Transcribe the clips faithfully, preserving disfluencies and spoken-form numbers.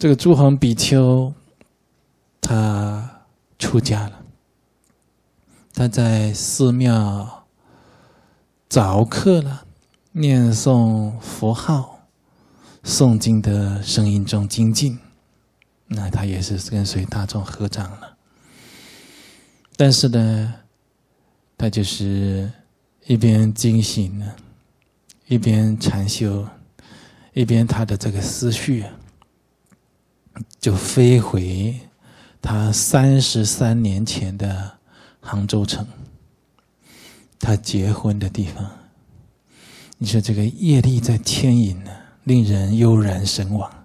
这个朱洪比丘，他出家了，他在寺庙早课了，念诵佛号、诵经的声音中精进，那他也是跟随大众合掌了。但是呢，他就是一边精行呢，一边禅修，一边他的这个思绪就飞回他三十三年前的杭州城，他结婚的地方。你说这个业力在牵引呢，令人悠然神往。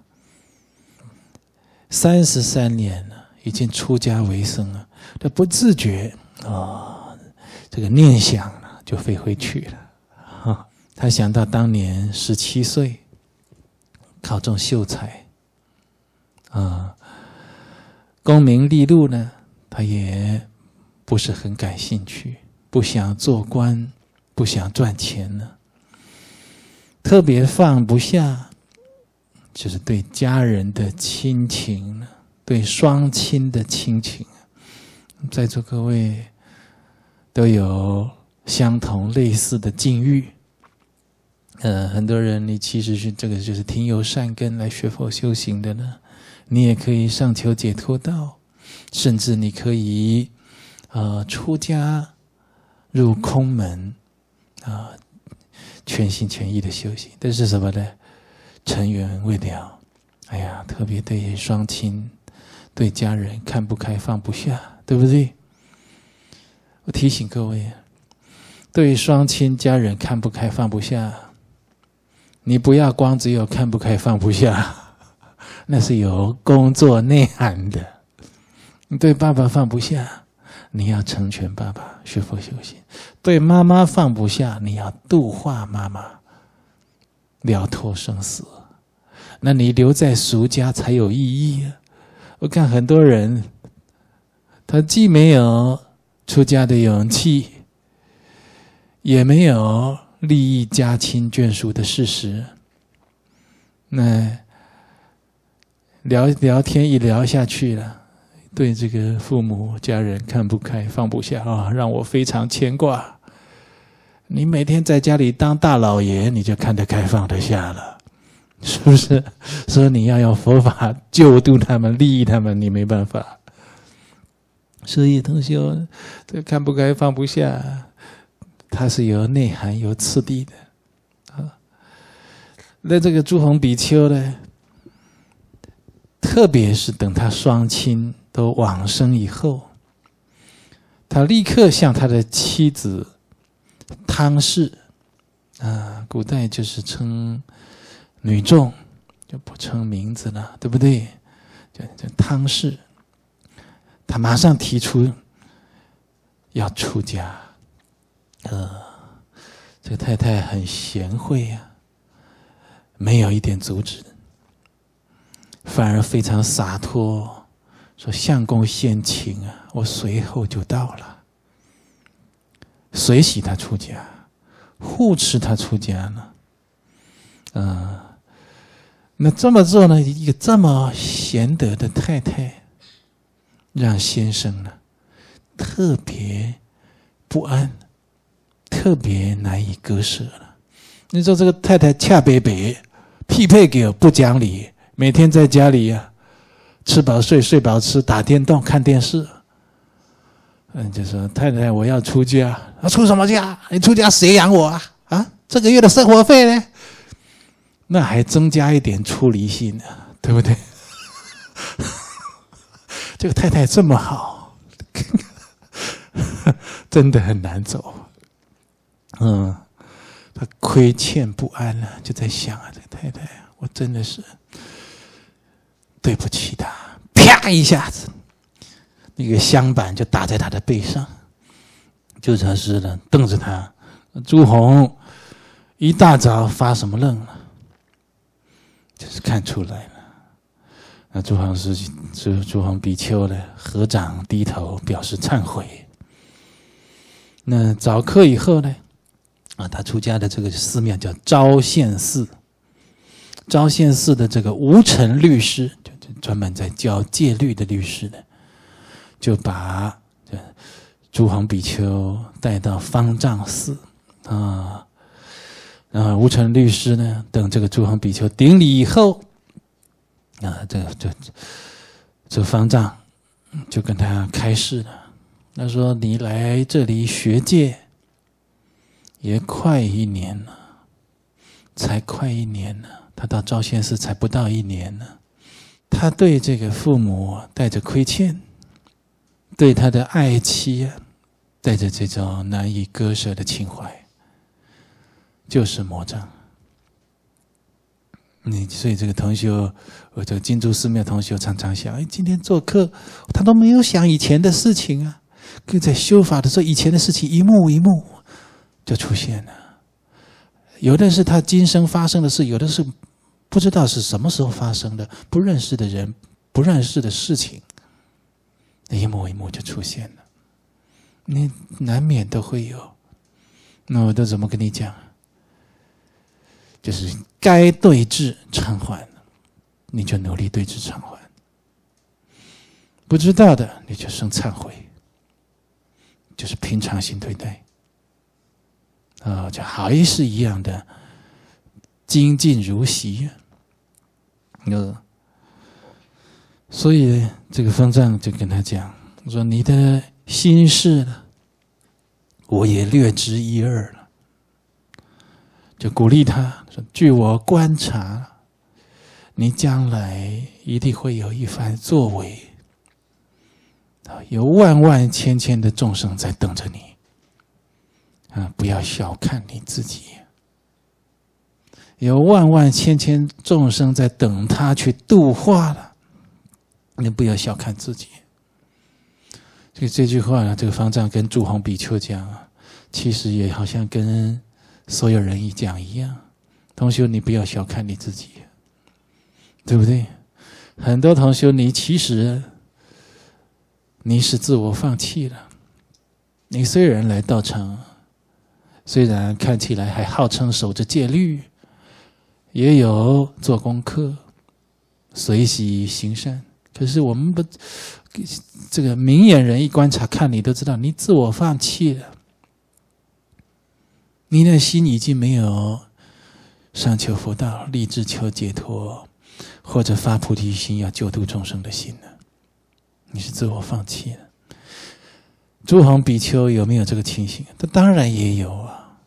三十三年了，已经出家为僧了，他不自觉啊、哦，这个念想了就飞回去了。哦、他想到当年十七岁考中秀才，啊、哦，功名利禄呢，他也不是很感兴趣，不想做官，不想赚钱呢。特别放不下，就是对家人的亲情呢，对双亲的亲情。在座各位都有相同类似的境遇。呃，很多人你其实是这个就是挺有善根来学佛修行的呢，你也可以上求解脱道，甚至你可以呃出家入空门啊、呃，全心全意的修行。但是什么呢？尘缘未了，哎呀，特别对双亲、对家人看不开放不下，对不对？我提醒各位，对双亲家人看不开放不下，你不要光只有看不开放不下，那是有工作内涵的。你对爸爸放不下，你要成全爸爸，学佛修行；对妈妈放不下，你要度化妈妈，了脱生死。那你留在俗家才有意义啊！我看很多人，他既没有出家的勇气，也没有利益家亲眷属的事实。那聊聊天一聊下去了，对这个父母家人看不开放不下啊、哦，让我非常牵挂。你每天在家里当大老爷，你就看得开放得下了，是不是？说你要用佛法救度他们、利益他们，你没办法。所以同学，这看不开放不下，它是有内涵、有次第的啊。那这个朱洪比丘呢，特别是等他双亲都往生以后，他立刻向他的妻子汤氏啊，古代就是称女众，就不称名字了，对不对？就就汤氏，他马上提出要出家。呃，这个太太很贤惠啊，没有一点阻止，反而非常洒脱，说相公先请啊，我随后就到了。随喜他出家，护持他出家呢。啊、呃，那这么做呢，一个这么贤德的太太，让先生呢特别不安，特别难以割舍了。你说这个太太恰北北，匹配给我不讲理，每天在家里啊，吃饱睡，睡饱吃，打电动，看电视。嗯，就说太太，我要出家。啊，出什么家？你出家谁养我啊？啊，这个月的生活费呢？那还增加一点出离心呢，对不对？这个太太这么好，真的很难走。嗯，他亏欠不安了，就在想啊，这个太太，我真的是对不起她。啪一下子，那个香板就打在他的背上，就这是的，瞪着他。朱洪一大早发什么愣了？就是看出来了。那朱洪是朱朱洪比丘的合掌低头表示忏悔。那早课以后呢？啊，他出家的这个寺庙叫昭宪寺。昭宪寺的这个无尘律师，就专门在教戒律的律师呢，就把这朱宏比丘带到方丈寺啊，然后无尘律师呢，等这个朱宏比丘顶礼以后，啊，这这这方丈就跟他开示了。他说：“你来这里学戒也快一年了，才快一年了。他到昭仙寺才不到一年呢。他对这个父母带着亏欠，对他的爱妻带着这种难以割舍的情怀，就是魔障。你所以这个同修，我这个金珠寺庙同修常常想，哎，今天做客，他都没有想以前的事情啊。可在修法的时候，以前的事情一幕一幕就出现了。有的是他今生发生的事，有的是不知道是什么时候发生的，不认识的人，不认识的事情，一幕一幕就出现了。你难免都会有。那我都怎么跟你讲？就是该对治偿还，你就努力对治偿还；不知道的，你就生忏悔，就是平常心对待。啊、哦，就还是一样的精进如昔。呃，所以这个方丈就跟他讲说：“你的心事呢，我也略知一二了。”就鼓励他说：“据我观察，你将来一定会有一番作为，有万万千千的众生在等着你。啊，不要小看你自己，有万万千千众生在等他去度化了，你不要小看自己。”所以这句话呢，这个方丈跟朱宏比丘讲啊，其实也好像跟所有人一讲一样，同修，你不要小看你自己，对不对？很多同修，你其实你是自我放弃了。你虽然来道场，虽然看起来还号称守着戒律，也有做功课，随喜行善，可是我们不，这个明眼人一观察看你都知道，你自我放弃了。你的心已经没有上求佛道、立志求解脱，或者发菩提心要救度众生的心了。你是自我放弃了。朱宏比丘有没有这个情形？他当然也有啊。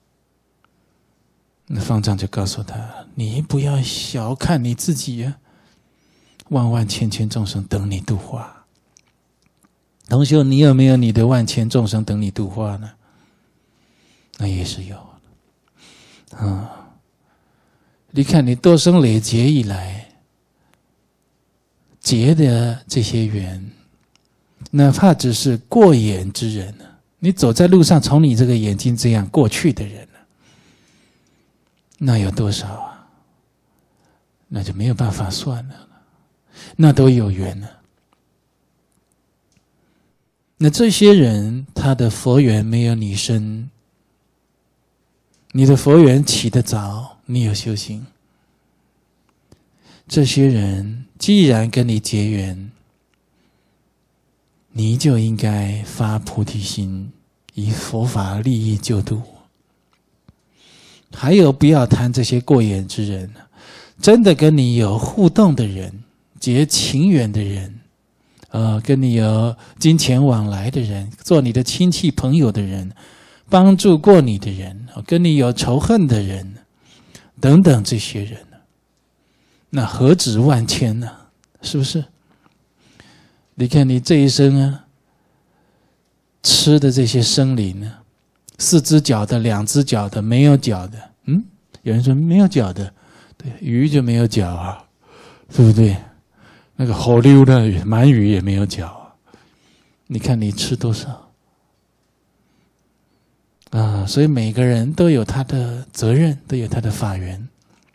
那方丈就告诉他：“你不要小看你自己啊，万万千千众生等你度化。同修，你有没有你的万千众生等你度化呢？”那也是有啊、嗯，你看你多生累劫以来结的这些缘，哪怕只是过眼之人，你走在路上，从你这个眼睛这样过去的人，那有多少啊？那就没有办法算了，那都有缘了。那这些人，他的佛缘没有你深。你的佛缘起得早，你有修行。这些人既然跟你结缘，你就应该发菩提心，以佛法利益救度。还有，不要谈这些过眼之人，真的跟你有互动的人，结情缘的人，呃，跟你有金钱往来的人，做你的亲戚朋友的人，帮助过你的人，跟你有仇恨的人，等等这些人，那何止万千呢？是不是？你看你这一生啊，吃的这些生灵呢，四只脚的、两只脚的、没有脚的，嗯，有人说没有脚的，对，鱼就没有脚啊，对不对？那个好溜的鳗鱼也没有脚啊，你看你吃多少？啊，所以每个人都有他的责任，都有他的法缘。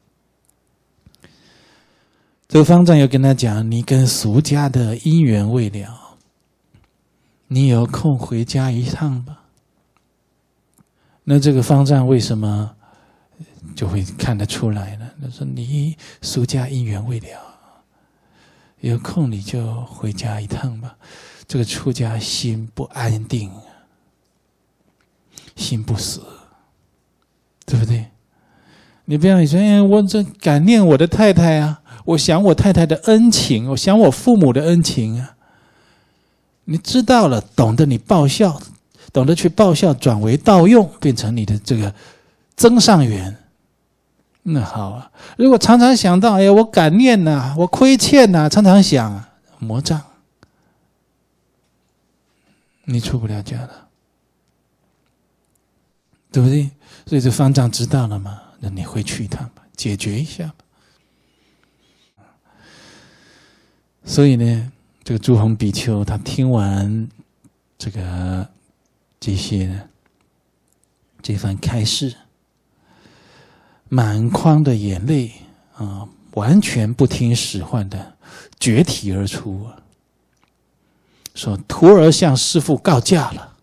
这个方丈又跟他讲：“你跟俗家的因缘未了，你有空回家一趟吧。”那这个方丈为什么就会看得出来呢？他说：“你俗家因缘未了， 有空你就回家一趟吧。这个出家心不安定，心不死，对不对？你不要你说，哎，我这感念我的太太啊，我想我太太的恩情，我想我父母的恩情啊。你知道了，懂得你报效，懂得去报效，转为道用，变成你的这个增上缘。那好啊，如果常常想到，哎呀，我感念呐、啊，我亏欠呐、啊，常常想、啊、魔障，你出不了家了，对不对？所以这方丈知道了吗？那你回去一趟吧，解决一下吧。所以呢，这个朱洪比丘他听完这个这些这番开示，满眶的眼泪啊，完全不听使唤的决体而出，说徒儿向师父告假了。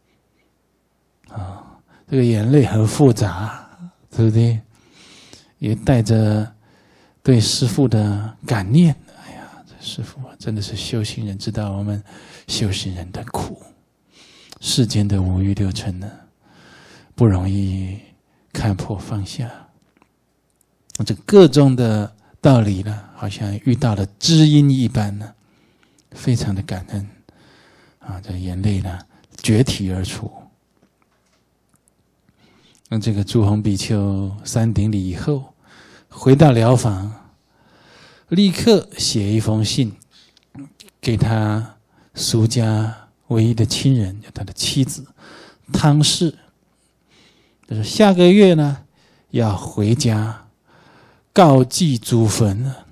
啊，这个眼泪很复杂，对不对？也带着对师父的感念。哎呀，这师父真的是修行人，知道我们修行人的苦，世间的五欲六尘呢，不容易看破放下。这各种的道理呢，好像遇到了知音一般呢，非常的感恩啊！这眼泪呢，决体而出。那这个朱洪比丘三顶礼以后，回到寮房，立刻写一封信给他俗家唯一的亲人，就他的妻子汤氏，就是下个月呢要回家告祭祖坟了。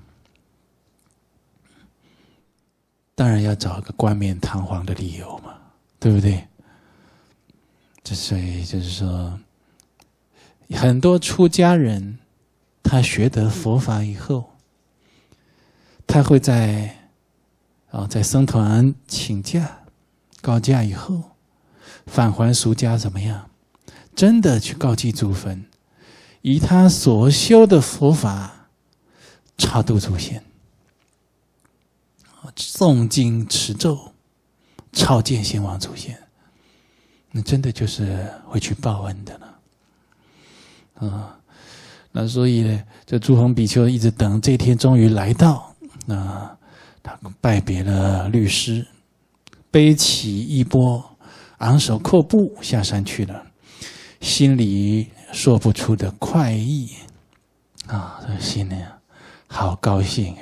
当然要找个冠冕堂皇的理由嘛，对不对？这所以就是说，很多出家人他学得佛法以后，他会在啊、哦、在僧团请假告假以后，返还俗家怎么样？真的去告祭祖坟，以他所修的佛法超度祖先，诵经持咒超见先王祖先，那真的就是会去报恩的了。啊，那所以呢，这朱洪比丘一直等这一天终于来到，那他拜别了律师，背起衣钵，昂首阔步下山去了，心里说不出的快意啊，这心里好高兴。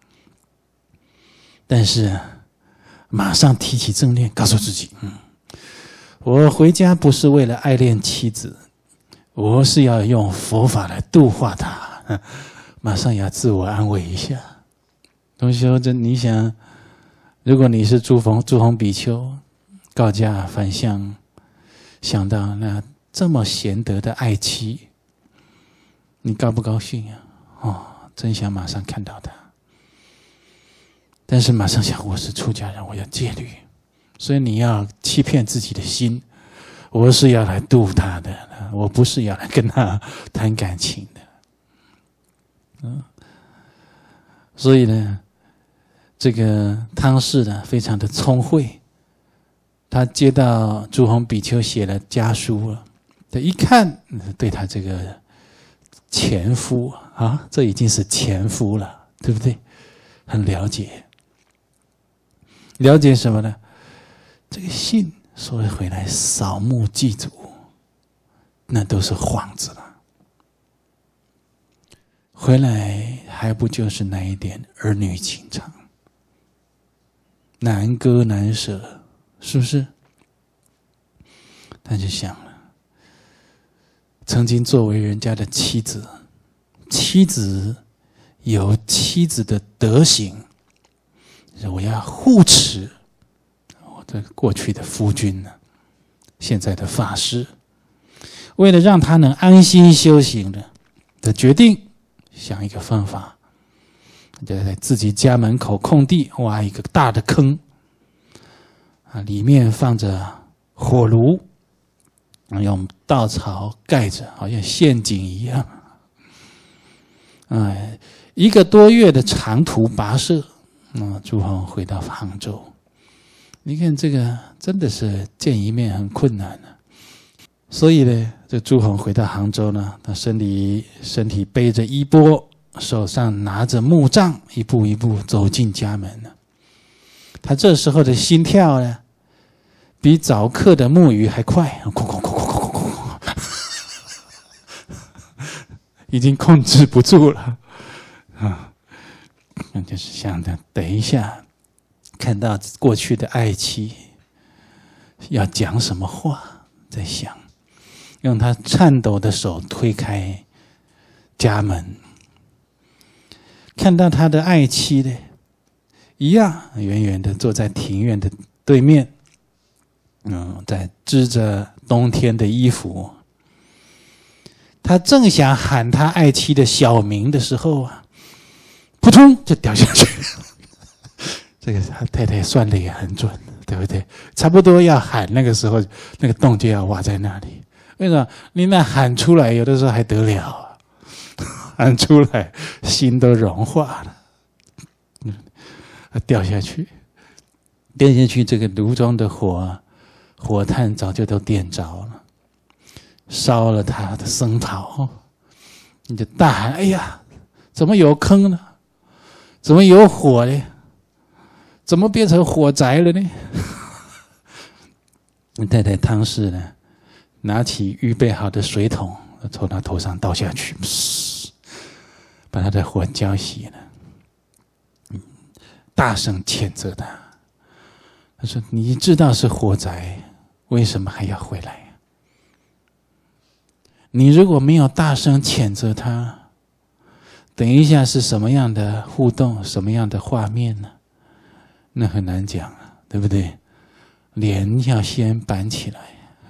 但是马上提起正念，告诉自己，嗯，我回家不是为了爱恋妻子，我是要用佛法来度化他，马上要自我安慰一下。同学，这你想，如果你是朱洪朱洪比丘，告假返乡，想到那这么贤德的爱妻，你高不高兴呀？哦，真想马上看到他。但是马上想，我是出家人，我要戒律，所以你要欺骗自己的心，我是要来度他的，我不是要来跟他谈感情的。嗯，所以呢，这个汤氏呢非常的聪慧，他接到朱洪比丘写了家书了，他一看，对他这个前夫啊，这已经是前夫了，对不对？很了解。了解什么呢？这个信说回来扫墓祭祖，那都是幌子了。回来还不就是那一点儿女情长，难割难舍，是不是？他就想了，曾经作为人家的妻子，妻子有妻子的德行，我要护持我的过去的夫君呢，现在的法师，为了让他能安心修行的的决定，想一个方法，就在自己家门口空地挖一个大的坑，啊，里面放着火炉，用稻草盖着，好像陷阱一样。哎，一个多月的长途跋涉， 嗯，朱红回到杭州。你看这个真的是见一面很困难啊。所以呢，这朱红回到杭州呢，他身体身体背着衣钵，手上拿着木杖，一步一步走进家门了。他这时候的心跳呢，比早课的木鱼还快，哐哐哐哐哐哐哐，已经控制不住了啊！那就是想着等一下看到过去的爱妻要讲什么话，在想。用他颤抖的手推开家门，看到他的爱妻呢，一样远远的坐在庭院的对面，嗯，在织着冬天的衣服。他正想喊他爱妻的小名的时候啊，扑通就掉下去了。这个他太太算的也很准，对不对？差不多要喊那个时候，那个洞就要挖在那里。为什么？你那喊出来，有的时候还得了啊！喊出来，心都融化了，嗯，掉下去，掉下去，这个炉中的火，火炭早就都点着了，烧了他的僧袍。你就大喊：“哎呀，怎么有坑呢？怎么有火呢？怎么变成火宅了呢？”你太太汤氏呢？拿起预备好的水桶，从他头上倒下去，把他的火浇熄了。大声谴责他，他说：“你知道是火灾，为什么还要回来？你如果没有大声谴责他，等一下是什么样的互动，什么样的画面呢？那很难讲啊，对不对？脸要先板起来。”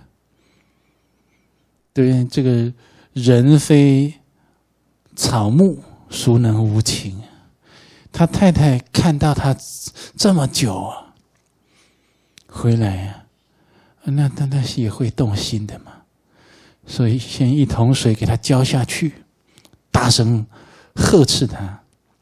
对，这个人非草木，孰能无情？他太太看到他这么久啊，回来啊，那那那也会动心的嘛。所以先一桶水给他浇下去，大声呵斥他。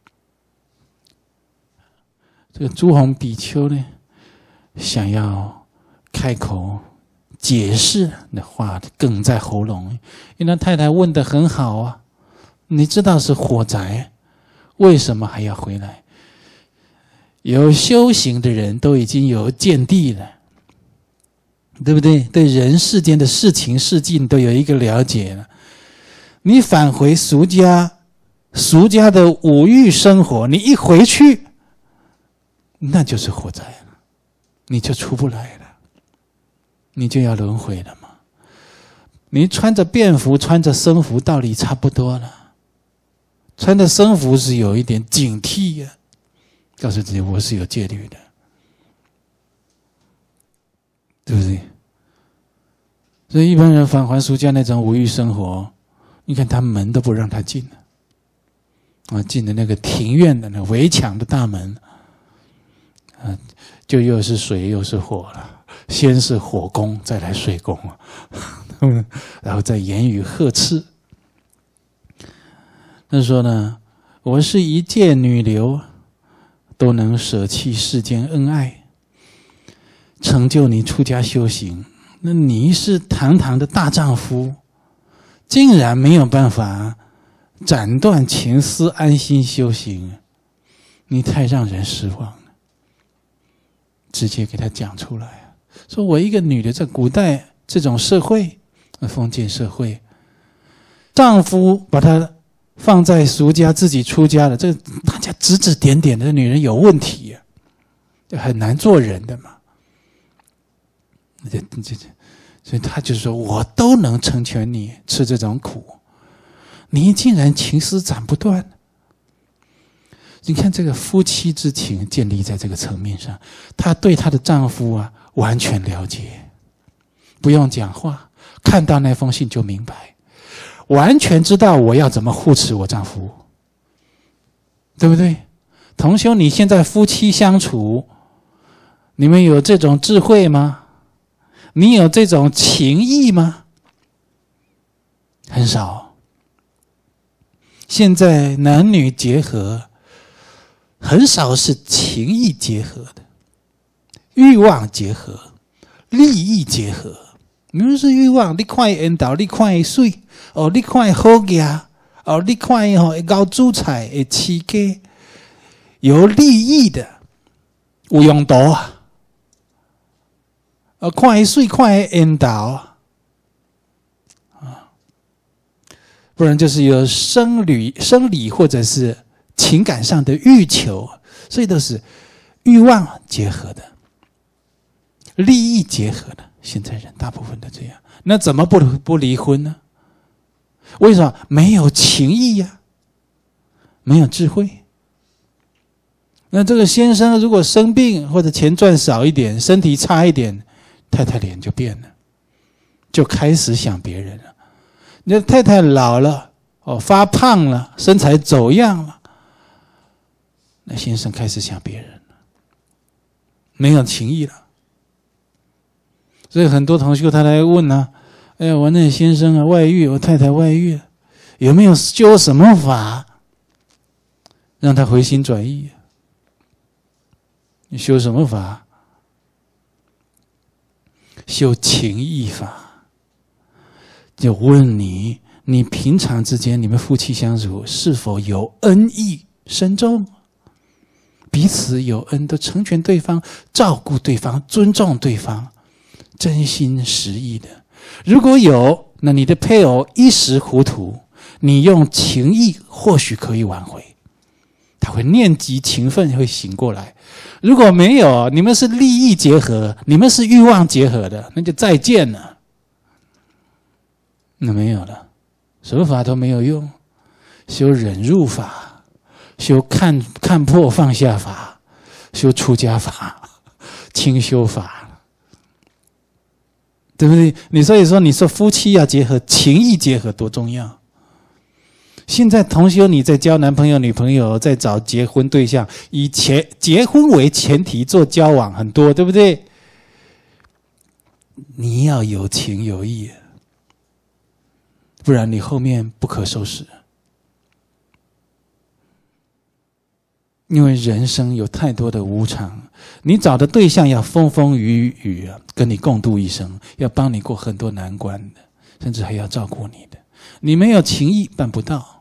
这个朱红比丘呢，想要开口解释的话哽在喉咙，因为太太问得很好啊，你知道是火灾，为什么还要回来？有修行的人都已经有见地了，对不对？对人世间的事情事境都有一个了解了。你返回俗家，俗家的五欲生活，你一回去，那就是火灾了，你就出不来了。你就要轮回了嘛？你穿着便服、穿着僧服，道理差不多了。穿着僧服是有一点警惕呀、啊，告诉自己我是有戒律的，对不对？所以一般人返还俗家那种无欲生活，你看他门都不让他进了，啊，进的那个庭院的那围墙的大门，啊，就又是水又是火了。先是火攻，再来水攻，然后再言语呵斥。他说呢，我是一介女流，都能舍弃世间恩爱，成就你出家修行。那你是堂堂的大丈夫，竟然没有办法斩断情丝，安心修行，你太让人失望了。直接给他讲出来。说我一个女的，在古代这种社会，封建社会，丈夫把她放在俗家，自己出家了，这个大家指指点点的，女人有问题呀、啊，很难做人的嘛。这这这，所以他就说，我都能成全你吃这种苦，你竟然情丝斩不断。你看这个夫妻之情建立在这个层面上，她对她的丈夫啊完全了解，不用讲话，看到那封信就明白，完全知道我要怎么护持我丈夫，对不对？同修，你现在夫妻相处，你们有这种智慧吗？你有这种情谊吗？很少。现在男女结合很少是情意结合的，欲望结合，利益结合。你说是欲望，你看缘投，你看会水，哦，你看会好价，哦，你看吼会搞煮菜，会起价，有利益的，有用途啊。哦，看会水，看会缘投啊，不然就是有生理、生理或者是情感上的欲求，所以都是欲望结合的，利益结合的。现在人大部分都这样，那怎么不不离婚呢？为什么？没有情义呀、啊，没有智慧。那这个先生如果生病或者钱赚少一点，身体差一点，太太脸就变了，就开始想别人了。你的太太老了，哦，发胖了，身材走样了，那先生开始想别人了，没有情义了。所以很多同学他来问啊，哎呀，我那先生啊外遇，我太太外遇，有没有修什么法让他回心转意？你修什么法？修情义法。就问你，你平常之间你们夫妻相处是否有恩义深重？彼此有恩，都成全对方，照顾对方，尊重对方，真心实意的。如果有，那你的配偶一时糊涂，你用情义或许可以挽回，他会念及情分，会醒过来。如果没有，你们是利益结合，你们是欲望结合的，那就再见了。那没有了，什么法都没有用，修忍辱法，修看看破放下法，修出家法，清修法，对不对？你所以说，你说夫妻要结合，情义结合多重要。现在同修你在交男朋友女朋友，在找结婚对象，以前结婚为前提做交往很多，对不对？你要有情有义，不然你后面不可收拾。因为人生有太多的无常，你找的对象要风风雨雨，跟你共度一生，要帮你过很多难关的，甚至还要照顾你的。你没有情义办不到。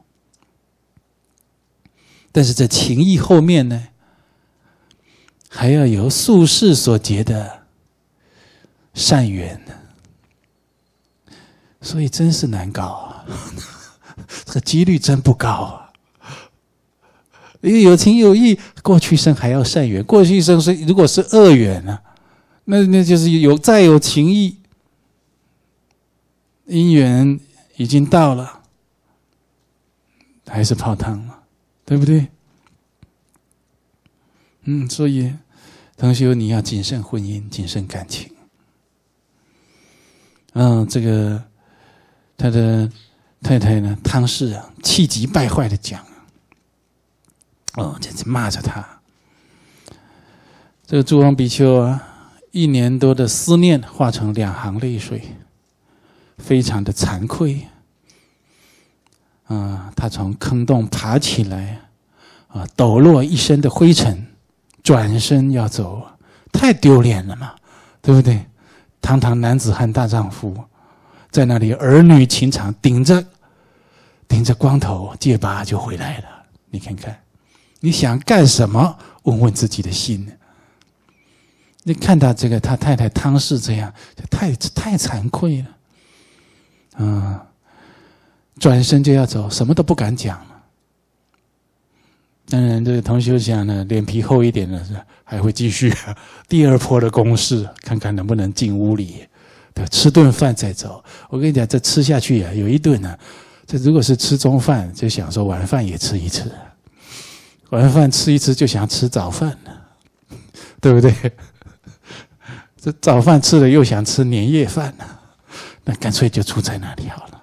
但是这情义后面呢，还要有宿世所结的善缘，所以真是难搞啊，这个几率真不高啊。因为有情有义，过去生还要善缘，过去生是如果是恶缘啊，那那就是有再有情义，因缘已经到了，还是泡汤嘛，对不对？嗯，所以同学你要谨慎婚姻，谨慎感情。嗯，这个他的太太呢，汤氏啊，气急败坏的讲，哦，真是骂着他。这个珠峰比丘啊，一年多的思念化成两行泪水，非常的惭愧。啊，他从坑洞爬起来，啊，抖落一身的灰尘，转身要走，太丢脸了嘛，对不对？堂堂男子汉大丈夫，在那里儿女情长，顶着顶着光头戒疤就回来了。你看看，你想干什么？问问自己的心。你看到这个他太太汤氏这样，太太惭愧了，嗯。转身就要走，什么都不敢讲了。当然，这个同学讲呢，脸皮厚一点的，还会继续第二波的攻势，看看能不能进屋里，对，吃顿饭再走。我跟你讲，这吃下去啊，有一顿啊，这如果是吃中饭，就想说晚饭也吃一吃，晚饭吃一吃就想吃早饭了，对不对？这早饭吃了又想吃年夜饭了，那干脆就住在那里好了。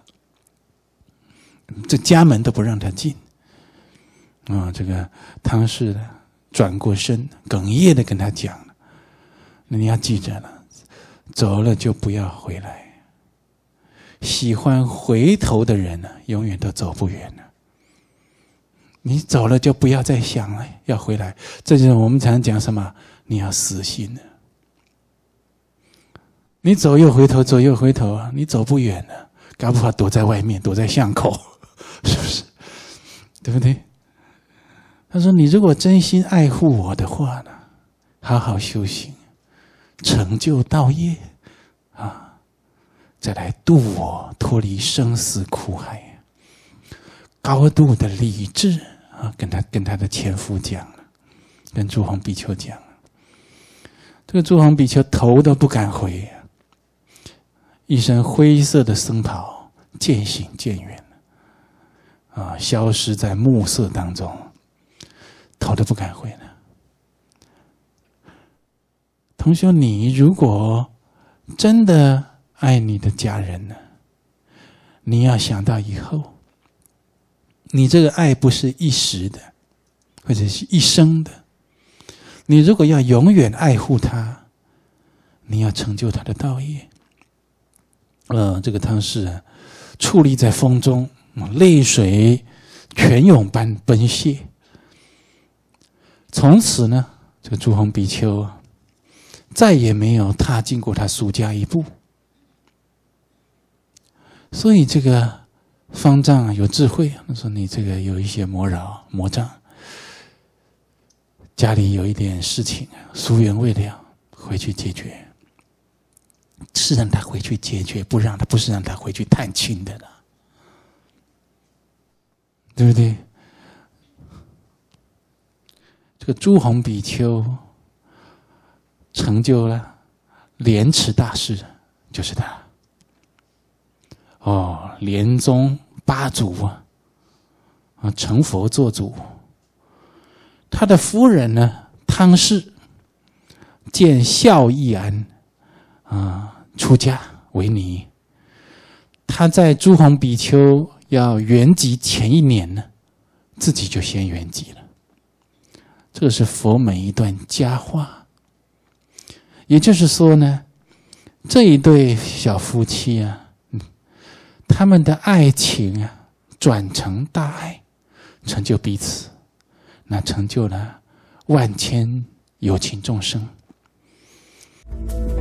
这家门都不让他进啊、哦！这个汤氏的转过身，哽咽的跟他讲：“那你要记着了，走了就不要回来。喜欢回头的人呢，永远都走不远了。 你走了就不要再想了，要回来。这就是我们常讲什么？你要死心了。你走又回头，走又回头啊！你走不远了，搞不好躲在外面，躲在巷口，是不是？对不对？他说：“你如果真心爱护我的话呢，好好修行，成就道业啊，再来度我脱离生死苦海。”高度的理智啊，跟他跟他的前夫讲了，跟朱红比丘讲了。这个朱红比丘头都不敢回，啊，一身灰色的僧袍渐行渐远了，啊，消失在暮色当中，头都不敢回了。同学，你如果真的爱你的家人呢，你要想到以后。你这个爱不是一时的，或者是一生的。你如果要永远爱护他，你要成就他的道业。呃，这个汤氏啊，矗立在风中，泪水泉涌般奔泻。从此呢，这个朱红比丘再也没有踏进过他俗家一步。所以这个方丈有智慧，他说：“你这个有一些魔扰魔障，家里有一点事情，疏缘未了，回去解决。是让他回去解决，不让他不是让他回去探亲的了，对不对？”这个朱红比丘成就了莲池大师，就是他。哦，莲宗八祖啊，啊，成佛做主。他的夫人呢，汤氏见孝义安啊出家为尼。他在朱红比丘要圆寂前一年呢，自己就先圆寂了。这个是佛门一段佳话。也就是说呢，这一对小夫妻啊。他们的爱情啊，转成大爱，成就彼此，那成就了万千有情众生。